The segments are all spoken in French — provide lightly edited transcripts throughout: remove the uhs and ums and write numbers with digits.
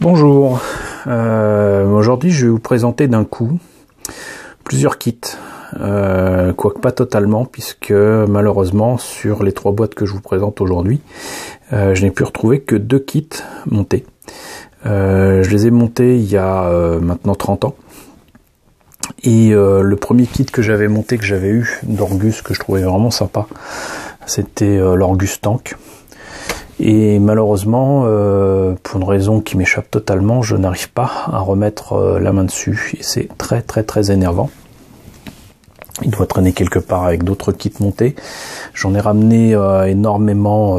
Bonjour, aujourd'hui je vais vous présenter d'un coup plusieurs kits, quoique pas totalement puisque malheureusement sur les 3 boîtes que je vous présente aujourd'hui, je n'ai pu retrouver que 2 kits montés. Je les ai montés il y a maintenant 30 ans et le premier kit que j'avais monté, que j'avais eu d'Orgus, que je trouvais vraiment sympa, c'était l'Orgus Tank. Et malheureusement, pour une raison qui m'échappe totalement, je n'arrive pas à remettre la main dessus. Et c'est très énervant. Il doit traîner quelque part avec d'autres kits montés. J'en ai ramené énormément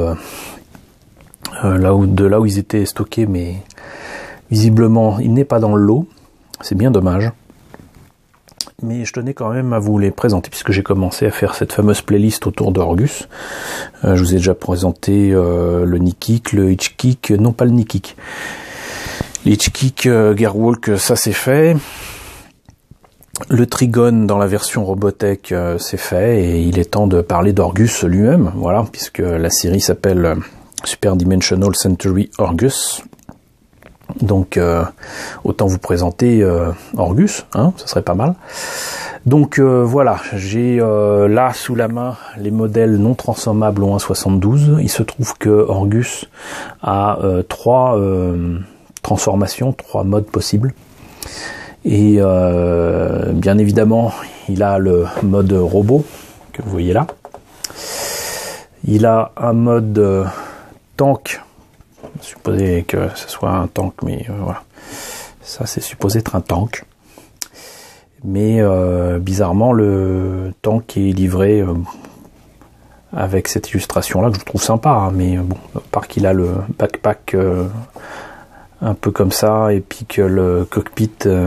de là où ils étaient stockés, mais visiblement il n'est pas dans le lot. C'est bien dommage. Mais je tenais quand même à vous les présenter puisque j'ai commencé à faire cette fameuse playlist autour d'Orgus. Je vous ai déjà présenté le Knee-Kick, le Hitch-Kick, non pas le Knee-Kick. Le Hitch-Kick, Gearwalk, ça c'est fait. Le Trigon dans la version Robotech, c'est fait. Et il est temps de parler d'Orgus lui-même, voilà, puisque la série s'appelle Super Dimensional Century Orgus. Donc autant vous présenter Orgus, hein, ça serait pas mal. Donc voilà, j'ai là sous la main les modèles non transformables au 1.72. Il se trouve que Orgus a 3 transformations, 3 modes possibles. Et bien évidemment, il a le mode robot que vous voyez là. Il a un mode tank. Supposé que ce soit un tank, mais voilà, ça c'est supposé être un tank, mais bizarrement le tank est livré avec cette illustration là que je trouve sympa, hein, mais bon, à part qu'il a le backpack un peu comme ça, et puis que le cockpit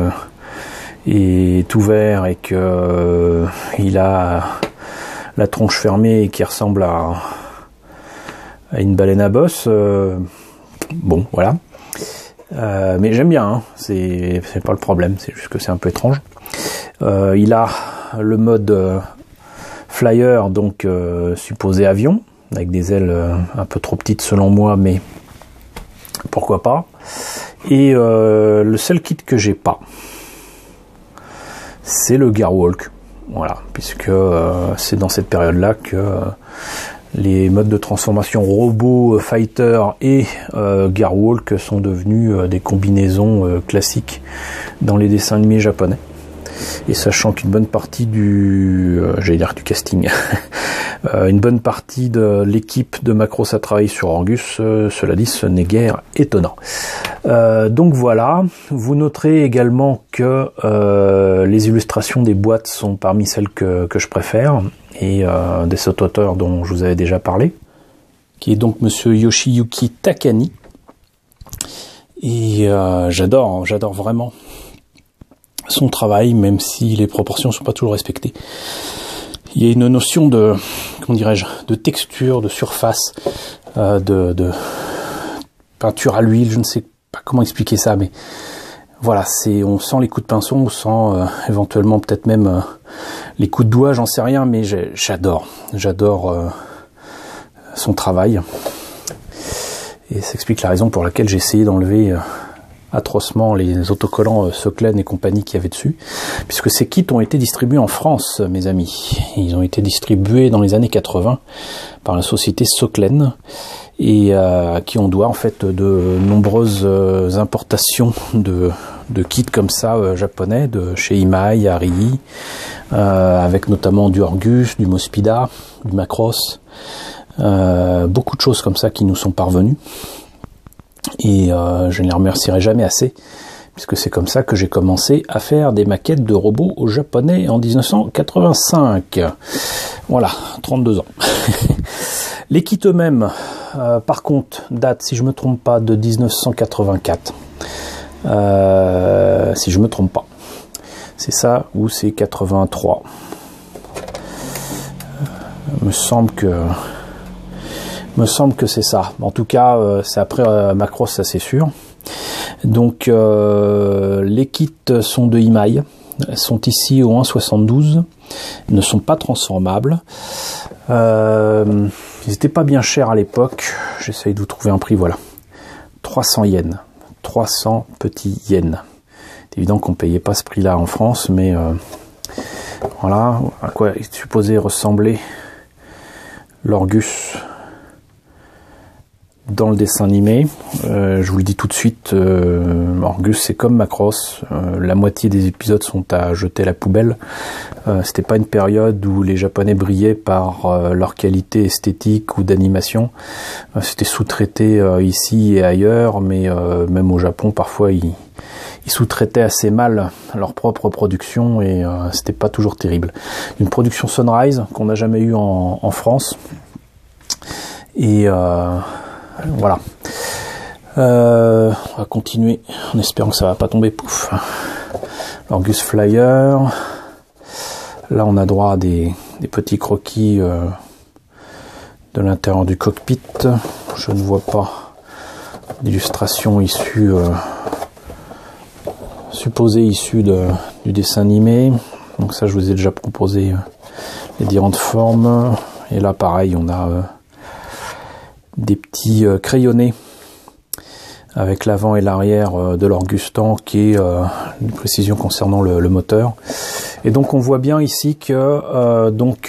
est ouvert et que il a la tronche fermée et qui ressemble à une baleine à bosse. Bon, voilà. Mais j'aime bien, hein. C'est pas le problème, c'est juste que c'est un peu étrange. Il a le mode flyer, donc supposé avion, avec des ailes un peu trop petites selon moi, mais pourquoi pas. Et le seul kit que j'ai pas, c'est le Gearwalk. Voilà, puisque c'est dans cette période-là que les modes de transformation robot, fighter et Gearwalk sont devenus des combinaisons classiques dans les dessins animés japonais. Et sachant qu'une bonne partie du casting, une bonne partie de l'équipe de Macross a travaillé sur Orgus, cela dit, ce n'est guère étonnant. Donc voilà, vous noterez également que les illustrations des boîtes sont parmi celles que je préfère, et des auteurs dont je vous avais déjà parlé, qui est donc monsieur Yoshiyuki Takani. Et j'adore vraiment son travail, même si les proportions sont pas toujours respectées. Il y a une notion de, comment dirais-je, de texture, de surface, de peinture à l'huile, je ne sais pas comment expliquer ça, mais voilà, on sent les coups de pinceau, on sent éventuellement peut-être même les coups de doigt, j'en sais rien, mais j'adore son travail. Et ça explique la raison pour laquelle j'ai essayé d'enlever atrocement les autocollants Soclen et compagnie qu'il y avait dessus, puisque ces kits ont été distribués en France, mes amis. Ils ont été distribués dans les années 80 par la société Soclen, et à qui on doit en fait de nombreuses importations de kits comme ça japonais, de chez Imai, Arii, avec notamment du Orgus, du Mospida, du Macross, beaucoup de choses comme ça qui nous sont parvenues. Et je ne les remercierai jamais assez, puisque c'est comme ça que j'ai commencé à faire des maquettes de robots aux japonais en 1985. Voilà, 32 ans. Les kits eux-mêmes, par contre, datent, si je me trompe pas, de 1984. Si je me trompe pas. C'est ça, ou c'est 83. Me semble que c'est ça. En tout cas, c'est après Macross, ça c'est sûr. Donc les kits sont de Imai, sont ici au 1.72, ne sont pas transformables. Ils n'étaient pas bien chers à l'époque. J'essaye de vous trouver un prix, voilà. 300 yens. 300 petits yens. C'est évident qu'on payait pas ce prix-là en France, mais voilà à quoi est supposé ressembler l'Orgus dans le dessin animé. Je vous le dis tout de suite, Orgus c'est comme Macross, la moitié des épisodes sont à jeter à la poubelle. C'était pas une période où les Japonais brillaient par leur qualité esthétique ou d'animation. C'était sous-traité ici et ailleurs, mais même au Japon parfois ils sous-traitaient assez mal leur propre production et c'était pas toujours terrible. Une production Sunrise qu'on n'a jamais eu en France. Et voilà. On va continuer en espérant que ça va pas tomber. Pouf. L'Orgus Flyer. Là, on a droit à des petits croquis de l'intérieur du cockpit. Je ne vois pas d'illustration issue, supposée issue du dessin animé. Donc ça, je vous ai déjà proposé les différentes formes. Et là, pareil, on a des petits crayonnés avec l'avant et l'arrière de l'Orgus Tank et une précision concernant le moteur. Et donc on voit bien ici que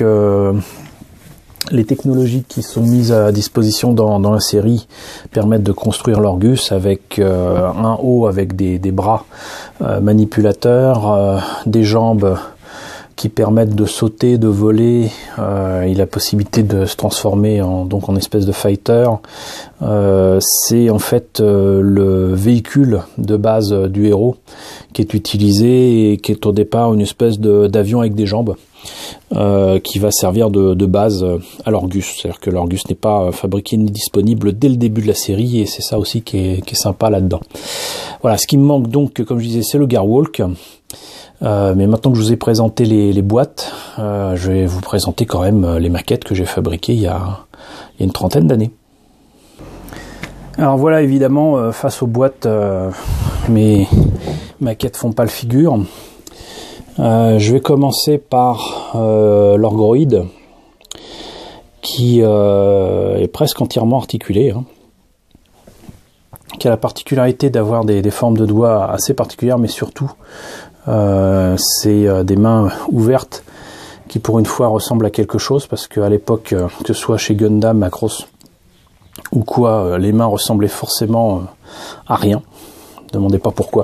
les technologies qui sont mises à disposition dans la série permettent de construire l'Orgus avec un haut avec des bras manipulateurs, des jambes qui permettent de sauter, de voler, et la possibilité de se transformer en espèce de fighter. C'est en fait le véhicule de base du héros qui est utilisé et qui est au départ une espèce d'avion avec des jambes qui va servir de base à l'Orgus. C'est-à-dire que l'Orgus n'est pas fabriqué ni disponible dès le début de la série et c'est ça aussi qui est sympa là-dedans. Voilà, ce qui me manque donc, comme je disais, c'est le Garwalk. Mais maintenant que je vous ai présenté les boîtes, je vais vous présenter quand même les maquettes que j'ai fabriquées il y a une trentaine d'années. Alors voilà, évidemment, face aux boîtes, mes maquettes font pas le figure. Je vais commencer par l'Orgroid, qui est presque entièrement articulé, hein, qui a la particularité d'avoir des formes de doigts assez particulières, mais surtout c'est des mains ouvertes qui pour une fois ressemblent à quelque chose, parce qu'à l'époque, que ce soit chez Gundam, Macross ou quoi, les mains ressemblaient forcément à rien. Ne demandez pas pourquoi.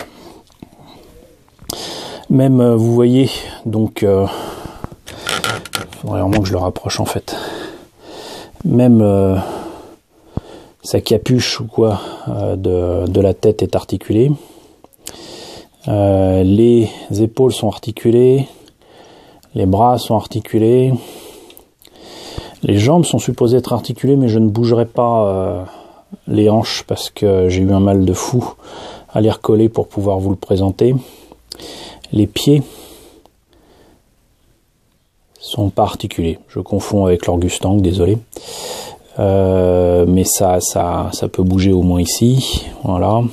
Même, vous voyez, donc, faudrait vraiment que je le rapproche en fait. Même sa capuche ou quoi de la tête est articulée. Les épaules sont articulées, les bras sont articulés, les jambes sont supposées être articulées, mais je ne bougerai pas les hanches parce que j'ai eu un mal de fou à les recoller pour pouvoir vous le présenter. Les pieds sont pas articulés, je confonds avec l'Orgus Tank, désolé. Mais ça peut bouger au moins ici, voilà.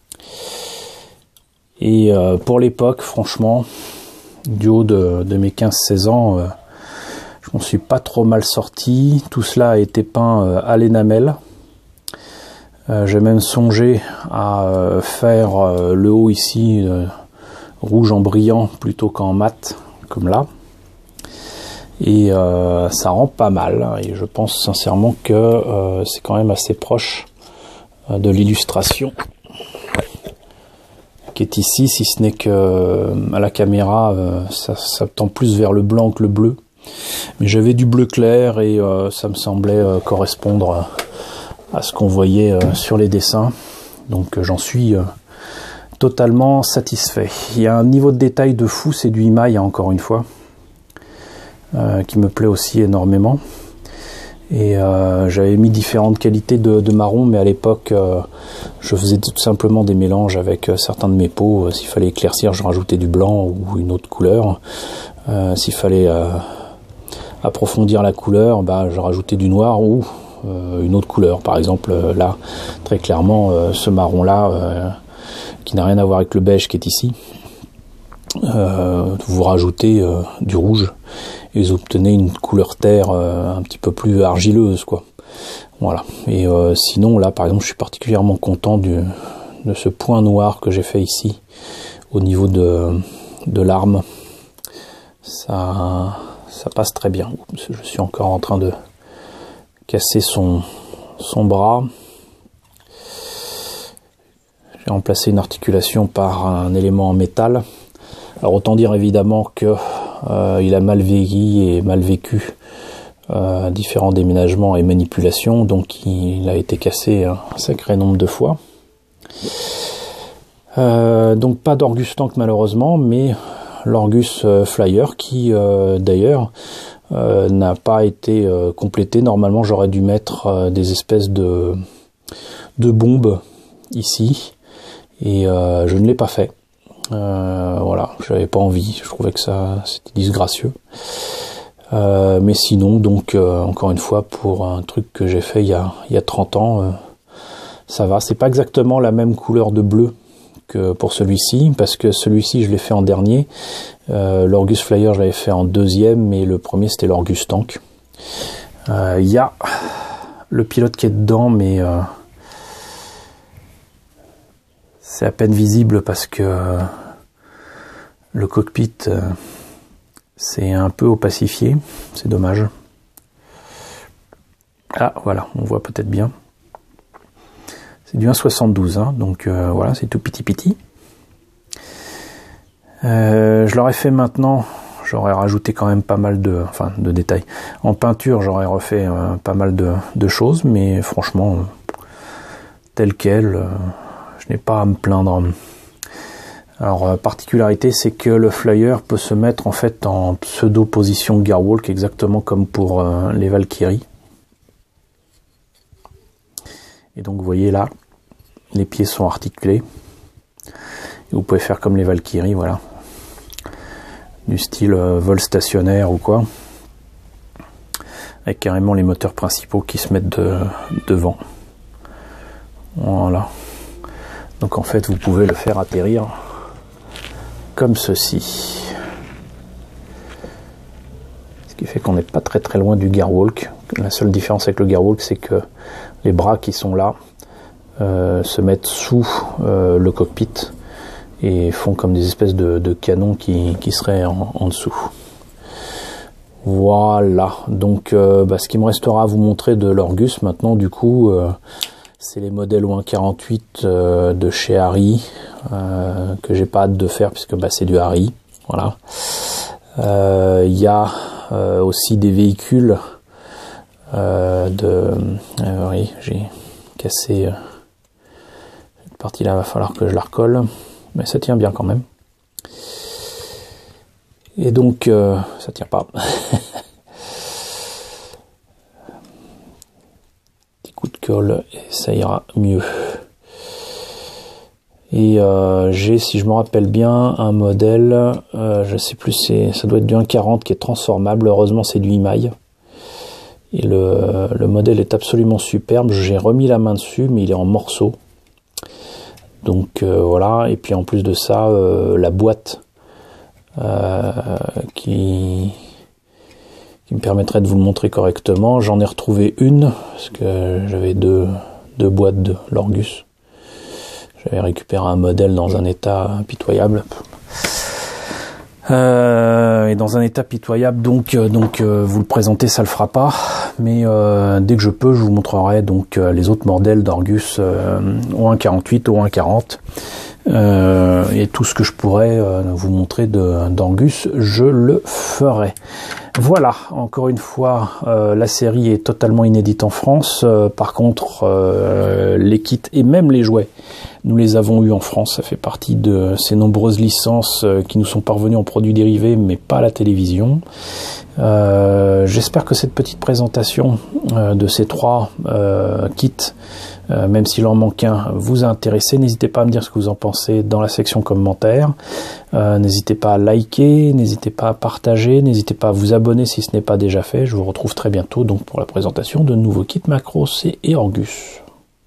Et pour l'époque, franchement, du haut de mes 15-16 ans, je m'en suis pas trop mal sorti. Tout cela a été peint à l'énamel. J'ai même songé à faire le haut ici rouge en brillant plutôt qu'en mat, comme là. Et ça rend pas mal. Et je pense sincèrement que c'est quand même assez proche de l'illustration qui est ici, si ce n'est que à la caméra ça tend plus vers le blanc que le bleu, mais j'avais du bleu clair et ça me semblait correspondre à ce qu'on voyait sur les dessins, donc j'en suis totalement satisfait. Il y a un niveau de détail de fou, c'est du Imai encore une fois, qui me plaît aussi énormément. Et j'avais mis différentes qualités de marron, mais à l'époque je faisais tout simplement des mélanges avec certains de mes pots. S'il fallait éclaircir, je rajoutais du blanc ou une autre couleur. S'il fallait approfondir la couleur, je rajoutais du noir ou une autre couleur. Par exemple là, très clairement, ce marron là qui n'a rien à voir avec le beige qui est ici, vous rajoutez du rouge et vous obtenez une couleur terre un petit peu plus argileuse, quoi. Voilà. Et sinon là par exemple je suis particulièrement content ce point noir que j'ai fait ici au niveau de l'arme. Ça passe très bien. Je suis encore en train de casser son bras. J'ai remplacé une articulation par un élément en métal. Alors autant dire évidemment que il a mal vieilli et mal vécu différents déménagements et manipulations, donc il a été cassé un sacré nombre de fois. Donc pas d'Orgus Tank malheureusement, mais l'Orgus Flyer qui d'ailleurs n'a pas été complété. Normalement j'aurais dû mettre des espèces de bombes ici et je ne l'ai pas fait. Voilà, j'avais pas envie, je trouvais que ça c'était disgracieux. Mais sinon, donc encore une fois, pour un truc que j'ai fait il y a 30 ans, ça va. C'est pas exactement la même couleur de bleu que pour celui-ci, parce que celui-ci je l'ai fait en dernier. L'Orgus Flyer je l'avais fait en deuxième, mais le premier c'était l'Orgus Tank. Il y a le pilote qui est dedans, mais c'est à peine visible parce que le cockpit c'est un peu opacifié, c'est dommage. Ah voilà, on voit peut-être bien. C'est du 1,72, hein, donc voilà, c'est tout petit. Je l'aurais fait maintenant, j'aurais rajouté quand même pas mal de détails. En peinture, j'aurais refait pas mal de choses, mais franchement, tel quel, je n'ai pas à me plaindre. Alors, particularité, c'est que le Flyer peut se mettre en fait en pseudo-position Gearwalk, exactement comme pour les Valkyries. Et donc, vous voyez là, les pieds sont articulés. Et vous pouvez faire comme les Valkyries, voilà. Du style vol stationnaire ou quoi. Avec carrément les moteurs principaux qui se mettent devant. Voilà. Donc en fait, vous pouvez le faire atterrir comme ceci. Ce qui fait qu'on n'est pas très loin du Gearwalk. La seule différence avec le Gearwalk, c'est que les bras qui sont là se mettent sous le cockpit et font comme des espèces de canons qui seraient en dessous. Voilà, donc ce qui me restera à vous montrer de l'Orgus maintenant, du coup, c'est les modèles OH-48 de chez Harry, que j'ai pas hâte de faire puisque c'est du Harry. Voilà. Il y a aussi des véhicules oui, j'ai cassé cette partie-là, va falloir que je la recolle, mais ça tient bien quand même. Et donc, ça tient pas. Petit coup de colle et ça ira mieux. Et j'ai, si je me rappelle bien, un modèle, je sais plus, ça doit être du 1,40 qui est transformable. Heureusement, c'est du Imaï. Et le modèle est absolument superbe. J'ai remis la main dessus, mais il est en morceaux. Donc voilà. Et puis en plus de ça, la boîte qui me permettrait de vous le montrer correctement. J'en ai retrouvé une, parce que j'avais deux boîtes de l'Orgus. J'avais récupéré un modèle dans un état pitoyable. Et dans un état pitoyable, donc vous le présenter, ça le fera pas. Mais dès que je peux, je vous montrerai donc les autres modèles d'Orgus OH-48, OH-40. Et tout ce que je pourrais vous montrer d'Orgus, je le ferai. Voilà, encore une fois, la série est totalement inédite en France. Par contre, les kits et même les jouets, nous les avons eus en France. Ça fait partie de ces nombreuses licences qui nous sont parvenues en produits dérivés, mais pas à la télévision. J'espère que cette petite présentation de ces trois kits, même s'il en manque un, vous a intéressé. N'hésitez pas à me dire ce que vous en pensez dans la section commentaires. N'hésitez pas à liker, n'hésitez pas à partager, n'hésitez pas à vous abonner si ce n'est pas déjà fait. Je vous retrouve très bientôt donc pour la présentation de nouveaux kits Macros et Orgus.